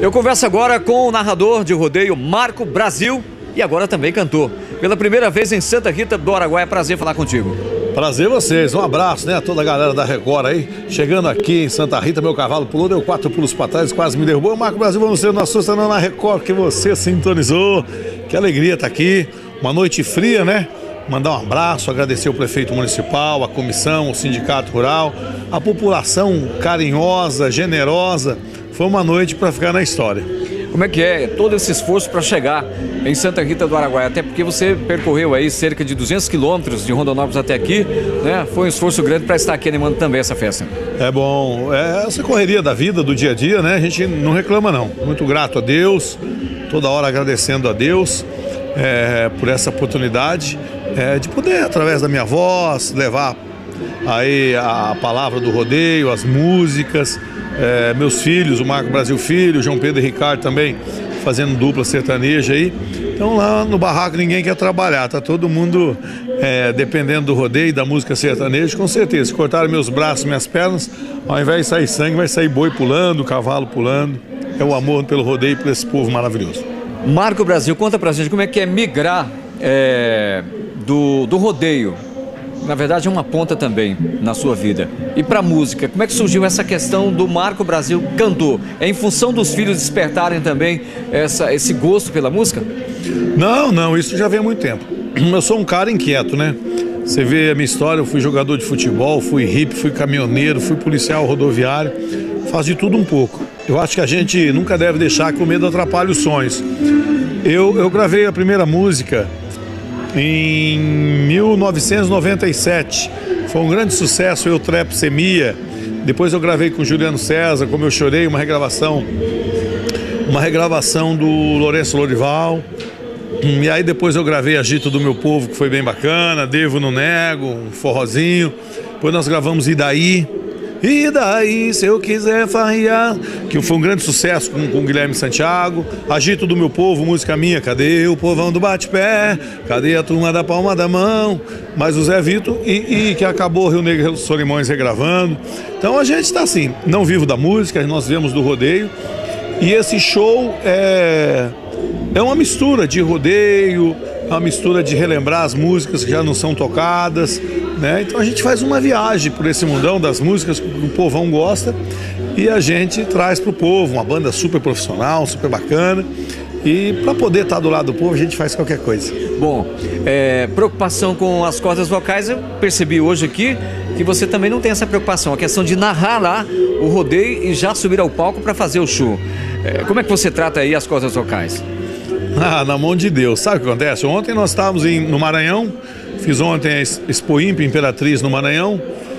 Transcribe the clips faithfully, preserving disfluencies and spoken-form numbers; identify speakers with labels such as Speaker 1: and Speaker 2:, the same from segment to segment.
Speaker 1: Eu converso agora com o narrador de rodeio Marco Brasil e agora também cantor. Pela primeira vez em Santa Rita do Araguaia, prazer falar contigo.
Speaker 2: Prazer vocês, um abraço, né, a toda a galera da Record aí, chegando aqui em Santa Rita, meu cavalo pulou, deu quatro pulos para trás, quase me derrubou. Marco Brasil, vamos ser, não assusta não, na Record que você sintonizou, que alegria estar aqui, uma noite fria, né? Mandar um abraço, agradecer o prefeito municipal, a comissão, o sindicato rural, a população carinhosa, generosa, foi uma noite para ficar na história.
Speaker 1: Como é que é todo esse esforço para chegar em Santa Rita do Araguaia? Até porque você percorreu aí cerca de duzentos quilômetros de Rondonópolis até aqui, né? Foi um esforço grande para estar aqui animando também essa festa.
Speaker 2: É bom, é essa correria da vida, do dia a dia, né? A gente não reclama não. Muito grato a Deus, toda hora agradecendo a Deus é, por essa oportunidade é, de poder, através da minha voz, levar aí a palavra do rodeio, as músicas. É, meus filhos, o Marco Brasil Filho, o João Pedro e Ricardo também fazendo dupla sertaneja aí. Então lá no barraco ninguém quer trabalhar, tá todo mundo é, dependendo do rodeio, da música sertaneja, com certeza. Se cortaram meus braços, minhas pernas, ao invés de sair sangue, vai sair boi pulando, cavalo pulando. É o amor pelo rodeio, por esse povo maravilhoso.
Speaker 1: Marco Brasil, conta pra gente como é que é migrar é, do, do rodeio. Na verdade é uma ponta também na sua vida. E para música, como é que surgiu essa questão do Marco Brasil cantor? É em função dos filhos despertarem também essa, esse gosto pela música?
Speaker 2: Não, não, isso já vem há muito tempo. Eu sou um cara inquieto, né? Você vê a minha história, eu fui jogador de futebol, fui hippie, fui caminhoneiro, fui policial rodoviário, faço de tudo um pouco. Eu acho que a gente nunca deve deixar que o medo atrapalhe os sonhos. Eu, eu gravei a primeira música em mil novecentos e noventa e sete, foi um grande sucesso, Eu Trepsemia. Depois eu gravei com Juliano César, Como Eu Chorei, uma regravação, uma regravação do Lourenço Lorival. E aí depois eu gravei Agito do Meu Povo, que foi bem bacana, Devo Não Nego, um forrozinho. Depois nós gravamos E Daí? E daí, se eu quiser farriar, que foi um grande sucesso com, com o Guilherme Santiago. Agito do Meu Povo, música minha, cadê o povão do bate-pé? Cadê a turma da palma da mão? Mas o Zé Vito, e, e que acabou o Rio Negro Solimões regravando. Então a gente está assim, não vivo da música, nós vivemos do rodeio. E esse show é, é uma mistura de rodeio, é uma mistura de relembrar as músicas que já não são tocadas, né? Então a gente faz uma viagem por esse mundão das músicas que o povão gosta e a gente traz para o povo uma banda super profissional, super bacana. E para poder estar do lado do povo a gente faz qualquer coisa.
Speaker 1: Bom, é, preocupação com as cordas vocais, eu percebi hoje aqui que você também não tem essa preocupação, a questão de narrar lá o rodeio e já subir ao palco para fazer o show. É, como é que você trata aí as cordas vocais?
Speaker 2: Ah, na mão de Deus. Sabe o que acontece? Ontem nós estávamos em, no Maranhão, fiz ontem a Expo Imp Imperatriz no Maranhão.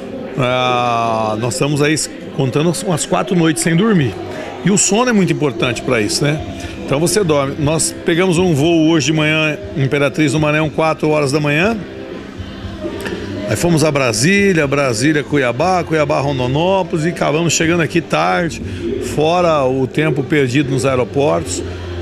Speaker 2: Ah, nós estamos aí contando umas quatro noites sem dormir. E o sono é muito importante para isso, né? Então você dorme. Nós pegamos um voo hoje de manhã, Imperatriz no Maranhão, quatro horas da manhã. Aí fomos a Brasília, Brasília, Cuiabá, Cuiabá, Rondonópolis e acabamos chegando aqui tarde, fora o tempo perdido nos aeroportos.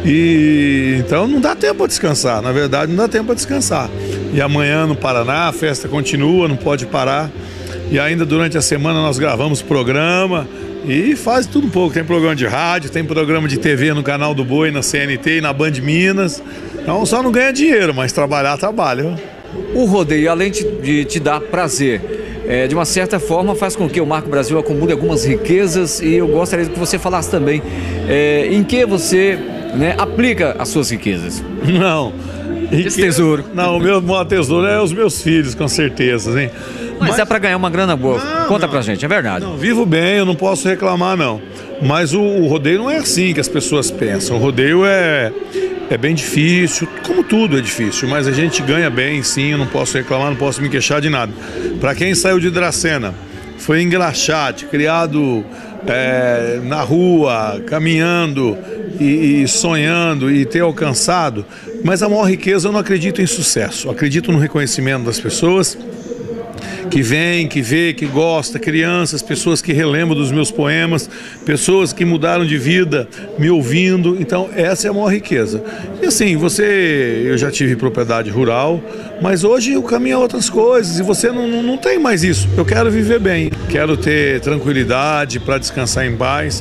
Speaker 2: E então não dá tempo para descansar, na verdade não dá tempo para descansar. E amanhã no Paraná a festa continua, não pode parar. E ainda durante a semana nós gravamos programa e faz tudo um pouco. Tem programa de rádio, tem programa de T V no Canal do Boi, na C N T e na Band Minas. Então só não ganha dinheiro, mas trabalhar, trabalha.
Speaker 1: O rodeio, além de te dar prazer, é, de uma certa forma faz com que o Marco Brasil acumule algumas riquezas. E eu gostaria que você falasse também é, em que você... né, aplica as suas riquezas.
Speaker 2: Não.
Speaker 1: Esse tesouro.
Speaker 2: Não, o meu maior tesouro é os meus filhos, com certeza, hein?
Speaker 1: Mas, Mas é para ganhar uma grana boa.
Speaker 2: Não,
Speaker 1: Conta
Speaker 2: não,
Speaker 1: pra gente, é verdade.
Speaker 2: Não, vivo bem, eu não posso reclamar, não. Mas o, o rodeio não é assim que as pessoas pensam. O rodeio é, é bem difícil, como tudo é difícil, mas a gente ganha bem, sim, eu não posso reclamar, não posso me queixar de nada. Para quem saiu de Dracena, foi engraxate, criado é, na rua, caminhando e, e sonhando e ter alcançado, mas a maior riqueza eu não acredito em sucesso, eu acredito no reconhecimento das pessoas que vem, que vê, que gosta, crianças, pessoas que relembram dos meus poemas, pessoas que mudaram de vida me ouvindo. Então essa é a maior riqueza. E assim, você, eu já tive propriedade rural, mas hoje o caminho é outras coisas e você não, não, não tem mais isso. Eu quero viver bem, quero ter tranquilidade para descansar em paz.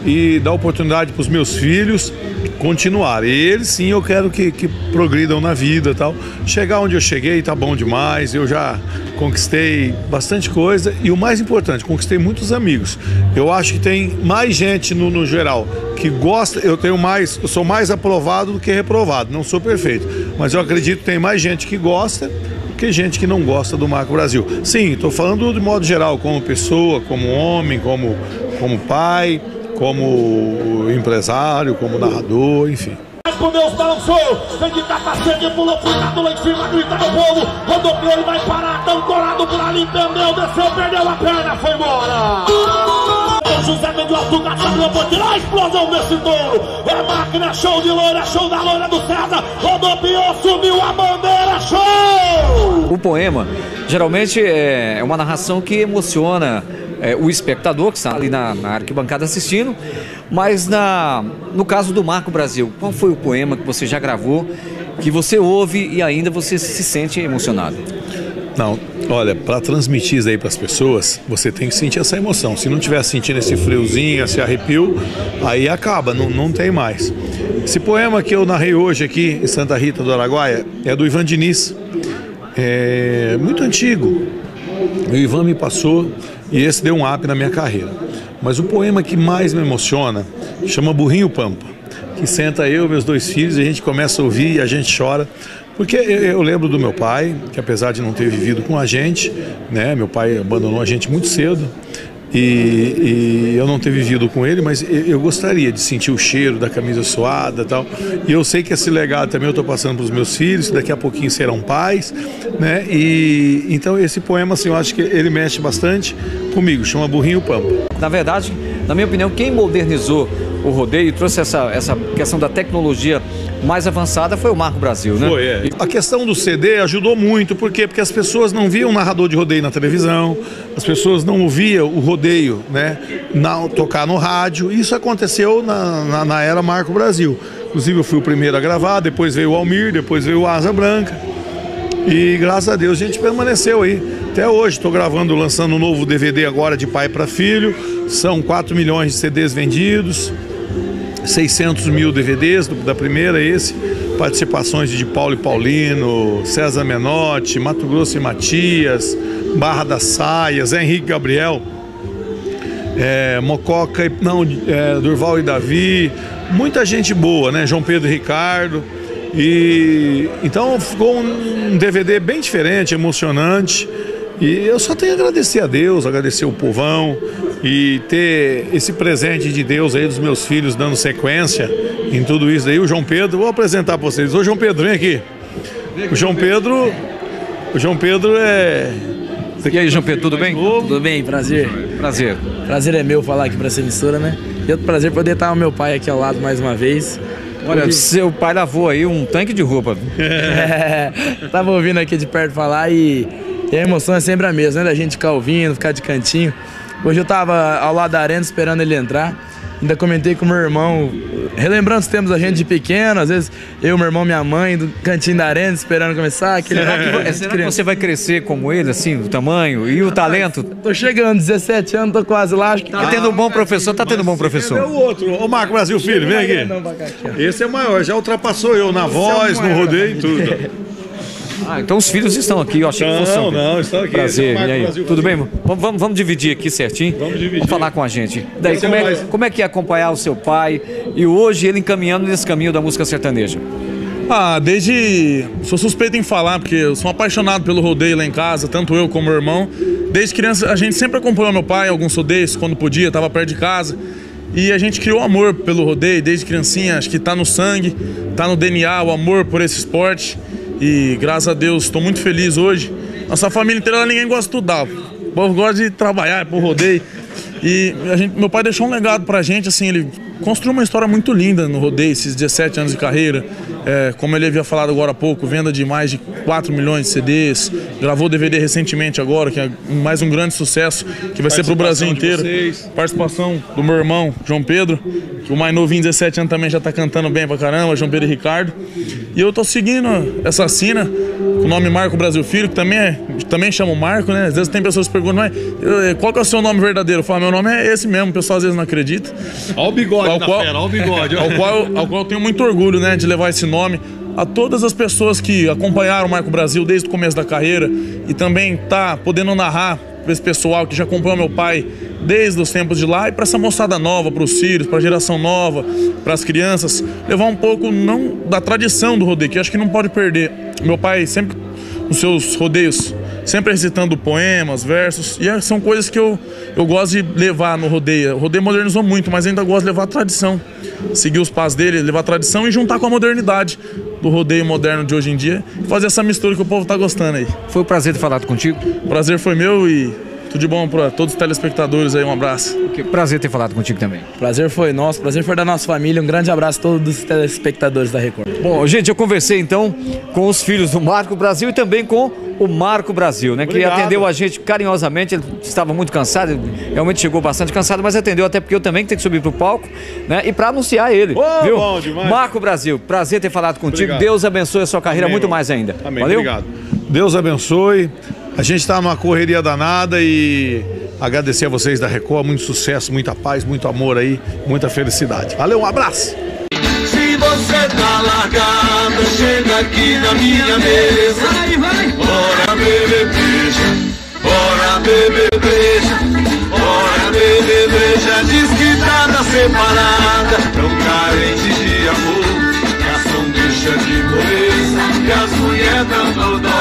Speaker 2: e dar oportunidade para os meus filhos continuar. Eles sim, eu quero que, que progridam na vida e tal. Chegar onde eu cheguei tá bom demais, eu já conquistei bastante coisa e o mais importante, conquistei muitos amigos. Eu acho que tem mais gente no, no geral que gosta, eu tenho mais, eu sou mais aprovado do que reprovado, não sou perfeito, mas eu acredito que tem mais gente que gosta do que gente que não gosta do Marco Brasil. Sim, estou falando de modo geral, como pessoa, como homem, como, como pai, como empresário, como narrador, enfim.
Speaker 3: Com Deus balançou, vem de capacete, pulou puxado lá em cima, grita no povo, rodopiou e vai parar, tão corado por ali, entendeu, desceu, perdeu a perna, foi embora. José vem do alto, gastando, vou tirar a explosão desse touro. É máquina, show de loira, show da loira do César, rodopiou, subiu a bandeira, show!
Speaker 1: O poema, geralmente, é uma narração que emociona É, o espectador que está ali na, na arquibancada assistindo, mas na, no caso do Marco Brasil, qual foi o poema que você já gravou, que você ouve e ainda você se sente emocionado?
Speaker 2: Não, olha, para transmitir isso aí para as pessoas, você tem que sentir essa emoção. Se não estiver sentindo esse friozinho, esse arrepio, aí acaba, não, não tem mais. Esse poema que eu narrei hoje aqui em Santa Rita do Araguaia é do Ivan Diniz, é muito antigo. O Ivan me passou e esse deu um up na minha carreira. Mas o poema que mais me emociona chama Burrinho Pampa, que senta eu e meus dois filhos e a gente começa a ouvir e a gente chora. Porque eu, eu lembro do meu pai, que apesar de não ter vivido com a gente, né, meu pai abandonou a gente muito cedo, e, e eu não ter vivido com ele, mas eu, eu gostaria de sentir o cheiro da camisa suada e tal. E eu sei que esse legado também eu estou passando para os meus filhos, que daqui a pouquinho serão pais, né? E então esse poema, assim, eu acho que ele mexe bastante comigo, chama Burrinho Pampa.
Speaker 1: Na verdade, na minha opinião, quem modernizou o rodeio e trouxe essa, essa questão da tecnologia mais avançada foi o Marco Brasil, né?
Speaker 2: Foi, é. A questão do C D ajudou muito, por quê? Porque as pessoas não viam narrador de rodeio na televisão, as pessoas não ouviam o rodeio, né, na, tocar no rádio. Isso aconteceu na, na, na era Marco Brasil. Inclusive eu fui o primeiro a gravar, depois veio o Almir, depois veio o Asa Branca. E graças a Deus a gente permaneceu aí. Até hoje estou gravando, lançando um novo D V D agora de pai para filho. São quatro milhões de C Ds vendidos, seiscentos mil D V Ds da primeira, esse. Participações de Paulo e Paulino, César Menotti, Mato Grosso e Matias, Barra das Saias, Zé Henrique Gabriel, é, Mococa, não, é, Durval e Davi, muita gente boa, né? João Pedro e Ricardo. E então ficou um D V D bem diferente, emocionante. E eu só tenho a agradecer a Deus, agradecer o povão e ter esse presente de Deus aí dos meus filhos dando sequência em tudo isso aí. O João Pedro, vou apresentar para vocês. Ô João Pedro, vem aqui. O João Pedro, o João Pedro é...
Speaker 1: E aí, João Pedro, tudo bem?
Speaker 4: Tudo bem, prazer.
Speaker 1: Prazer.
Speaker 4: Prazer é meu falar aqui para essa emissora, né? E outro prazer poder estar o meu pai aqui ao lado mais uma vez.
Speaker 1: Olha, Ouvi... seu pai lavou aí um tanque de roupa.
Speaker 4: É, tava ouvindo aqui de perto falar e, e a emoção é sempre a mesma, né? Da gente ficar ouvindo, ficar de cantinho. Hoje eu tava ao lado da arena esperando ele entrar. Ainda comentei com o meu irmão, relembrando os tempos da gente de pequeno, às vezes eu, meu irmão, minha mãe, do cantinho da arena, esperando começar. Aquele
Speaker 1: será que, será que você vai crescer como ele, assim, o tamanho e o talento?
Speaker 4: Tô chegando, dezessete anos, tô quase lá. Acho que...
Speaker 1: Tá tendo um bom professor, tá tendo um bom professor.
Speaker 2: É o outro, o Marco Brasil Filho, vem aqui. Esse é maior, já ultrapassou eu na voz, no rodeio e tudo.
Speaker 1: Ah, então os filhos estão aqui, eu achei que fosse.
Speaker 2: Não, não, estão aqui.
Speaker 1: Prazer, e aí? Tudo bem? Vamos, vamos, vamos dividir aqui certinho?
Speaker 2: Vamos dividir.
Speaker 1: Vamos falar com a gente. Daí, como é, como é que é acompanhar o seu pai e hoje ele encaminhando nesse caminho da música sertaneja?
Speaker 5: Ah, desde... Sou suspeito em falar, porque eu sou apaixonado pelo rodeio lá em casa, tanto eu como meu irmão. Desde criança, a gente sempre acompanhou meu pai em alguns rodeios, quando podia, estava perto de casa. E a gente criou amor pelo rodeio desde criancinha, acho que tá no sangue, tá no D N A, o amor por esse esporte. E graças a Deus, estou muito feliz hoje. Nossa família inteira, ninguém gosta de estudar. O povo gosta de trabalhar, por rodeio. E a gente, meu pai deixou um legado pra gente, assim, ele construiu uma história muito linda no rodeio, esses dezessete anos de carreira. É, como ele havia falado agora há pouco, venda de mais de quatro milhões de C Ds. Gravou D V D recentemente agora, que é mais um grande sucesso, que vai ser pro Brasil inteiro. Participação do meu irmão, João Pedro, que o mais novinho, dezessete anos, também já tá cantando bem pra caramba, João Pedro e Ricardo. E eu tô seguindo essa sina o nome Marco Brasil Filho, que também, é, também chama Marco, né? Às vezes tem pessoas que perguntam, mas qual que é o seu nome verdadeiro? Eu falo, meu nome é esse mesmo, o pessoal às vezes não acredita.
Speaker 2: Olha o bigode
Speaker 5: ao
Speaker 2: da
Speaker 5: qual,
Speaker 2: fera, olha o bigode.
Speaker 5: Ao qual, ao qual eu tenho muito orgulho, né, de levar esse nome. A todas as pessoas que acompanharam o Marco Brasil desde o começo da carreira e também tá podendo narrar para esse pessoal que já acompanhou meu pai desde os tempos de lá, e para essa moçada nova, para os filhos, para a geração nova, para as crianças, levar um pouco não da tradição do rodeio, que acho que não pode perder. Meu pai sempre, nos seus rodeios, sempre recitando poemas, versos, e são coisas que eu, eu gosto de levar no rodeio. O rodeio modernizou muito, mas ainda gosto de levar a tradição, seguir os passos dele, levar a tradição e juntar com a modernidade do rodeio moderno de hoje em dia, e fazer essa mistura que o povo tá gostando aí.
Speaker 1: Foi um prazer ter falado contigo.
Speaker 5: O prazer foi meu e tudo de bom para todos os telespectadores aí, um abraço.
Speaker 1: Que prazer ter falado contigo também.
Speaker 4: Prazer foi nosso, prazer foi da nossa família, um grande abraço a todos os telespectadores da Record.
Speaker 1: Bom, gente, eu conversei então com os filhos do Marco Brasil e também com o Marco Brasil, né?
Speaker 2: Obrigado.
Speaker 1: Que atendeu a gente carinhosamente. Ele estava muito cansado, ele realmente chegou bastante cansado, mas atendeu até porque eu também tenho que subir pro palco, né? E para anunciar ele,
Speaker 2: oh,
Speaker 1: viu?
Speaker 2: Bom demais.
Speaker 1: Marco Brasil, prazer ter falado contigo.
Speaker 2: Obrigado.
Speaker 1: Deus abençoe a sua carreira
Speaker 2: Amém,
Speaker 1: muito
Speaker 2: irmão.
Speaker 1: mais ainda.
Speaker 2: Amém.
Speaker 1: Valeu?
Speaker 2: Obrigado. Deus abençoe. A gente está numa correria danada e agradecer a vocês da Record, muito sucesso, muita paz, muito amor aí, muita felicidade. Valeu, um abraço!
Speaker 3: Se você tá largada, chega aqui na minha mesa. Vai, vai. Bora beber breja, bora beber breja, bora beber breja. Diz que tá na separada, tão carente de amor, que a som deixa de moleza, que as mulheres dão toda